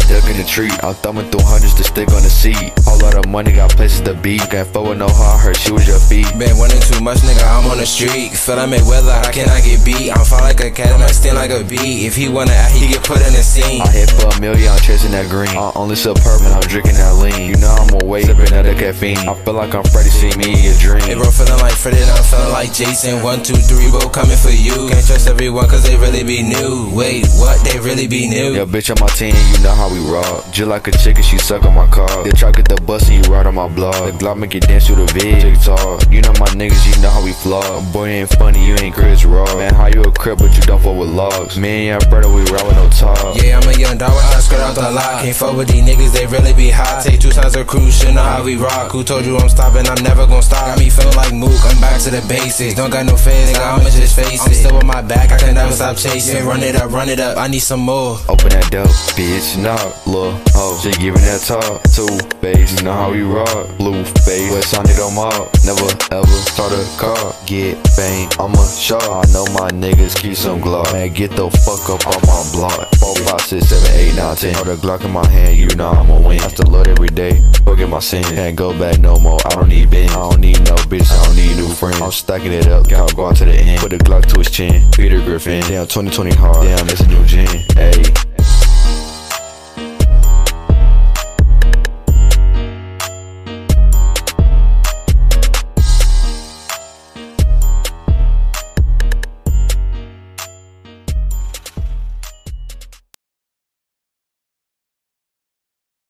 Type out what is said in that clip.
I duck in the tree. I'm thumbing through hundreds to stick on the seat. Whole lot of money, got places to be. Can't fuck with no heart, I heard she was your feet. Been winning too much, nigga, I'm on the street. Feel like Mayweather, I cannot get beat. I'm fine like a cat and I sting like a bee. If he wanna act, he get put in the scene. I hit for a million, I'm chasing that green. I'm only superb when I'm drinking that lean. You know I'm away, sipping out the caffeine. I feel like I'm Freddy, see me in your dream. Hey bro, feeling like Freddy, I'm feeling like Jason. 1, 2, 3, bro, coming for you. Can't trust everyone cause they really be new. Wait, what? They really be new? Yo, bitch on my team, you know how we rock. Just like a chicken, she suck on my car. They try get the bus and you ride on my blog. The Glock make you dance through the vid. TikTok, you know my niggas, you know how we flog. Boy, you ain't funny, you ain't Chris Rock. Man, how you a crib but you don't fuck with logs? Me and your brother, we ride with no talk. Yeah, I'm a young dog with eyes skirt out the lot. Can't fuck with these niggas, they really be hot. Take 2 times a cruise, shit know how we rock. Who told you I'm stopping? I'm never gon' stop. Got me feeling like Mook, I'm back to the basics. Don't got no face, nigga, I'ma just face it. I'm still on my back, I can never stop chasing. Run it up, I need some more. Open that door, bitch, knock, look, oh, she giving that talk. 2 face, you know how we rock. Blue face, West on it on my never ever start a car. Get fame, I'm a shark. I know my niggas keep some Glock. Man, get the fuck up on my block. 4, 5, 6, 7, 8, 9, 10. Hold the Glock in my hand, you know I'ma win. I still love every day, forget my sin. Can't go back no more, I don't need Ben. I don't need no bitch, I don't need new friends. I'm stacking it up, gotta go out to the end. Put the Glock to his chin, Peter Griffin. Damn, 2020 hard, damn, it's a new gen. Ayy.